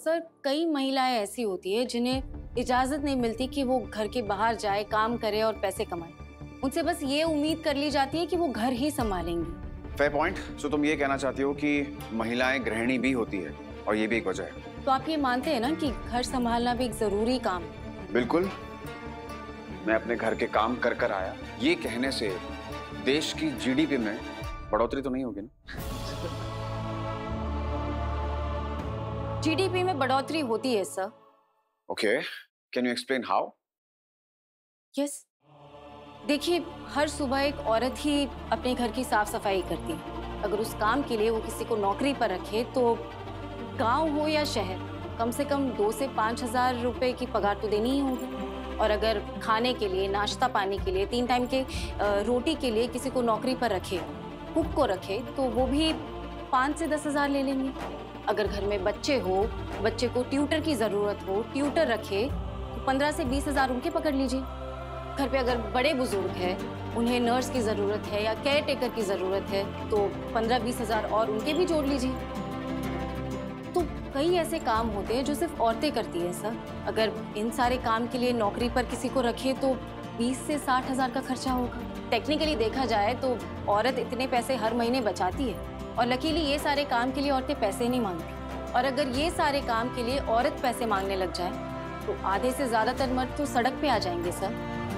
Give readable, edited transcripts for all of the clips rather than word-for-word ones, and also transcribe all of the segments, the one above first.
Sir, कई महिलाएं ऐसी होती है जिन्हें इजाजत नहीं मिलती कि वो घर के बाहर जाए, काम करे और पैसे कमाए। उनसे बस ये उम्मीद कर ली जाती है कि वो घर ही संभालेंगी। Fair point. सो तुम ये कहना चाहती हो कि महिलाएं गृहिणी भी होती है और ये भी एक वजह है। तो आप ये मानते हैं ना कि घर संभालना भी एक जरूरी काम है? बिल्कुल। मैं अपने घर के काम कर कर आया, ये कहने से देश की जीडीपी में बढ़ोतरी तो नहीं होगी ना? जीडीपी में बढ़ोतरी होती है sir. Okay, can you explain how? Yes, देखिए, हर सुबह एक औरत ही अपने घर की साफ सफाई करती है। अगर उस काम के लिए वो किसी को नौकरी पर रखे तो गांव हो या शहर, कम से कम 2 से 5 हजार रुपए की पगार तो देनी ही होगी। और अगर खाने के लिए, नाश्ता पानी के लिए, 3 टाइम के रोटी के लिए किसी को नौकरी पर रखे, कुक को रखे, तो वो भी 5 से 10 हजार ले लेंगे। अगर घर में बच्चे हो, बच्चे को ट्यूटर की जरूरत हो, ट्यूटर रखे तो 15 से 20 हजार उनके पकड़ लीजिए। घर पे अगर बड़े बुजुर्ग हैं, उन्हें नर्स की जरूरत है या केयर टेकर की जरूरत है, तो 15-20 हजार और उनके भी जोड़ लीजिए। तो कई ऐसे काम होते हैं जो सिर्फ औरतें करती हैं सर। अगर इन सारे काम के लिए नौकरी पर किसी को रखे तो 20 से 60 हजार का खर्चा होगा। टेक्निकली देखा जाए तो औरत इतने पैसे हर महीने बचाती है, और लकीली ये सारे काम के लिए औरतें पैसे नहीं मांगती। और अगर ये सारे काम के लिए औरत पैसे मांगने लग जाए तो आधे से ज्यादातर मर्द तो सड़क पे आ जाएंगे सर।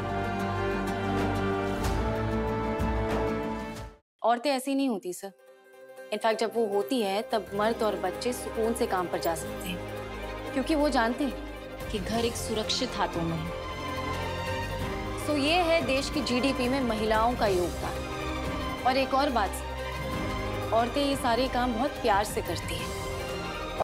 औरतें ऐसी नहीं होती सर। इनफैक्ट जब वो होती है तब मर्द और बच्चे सुकून से काम पर जा सकते हैं, क्योंकि वो जानते हैं कि घर एक सुरक्षित हाथों में है। सो ये है देश की जीडीपी में महिलाओं का योगदान। और एक और बात, औरतें ये सारे काम बहुत प्यार से करती हैं।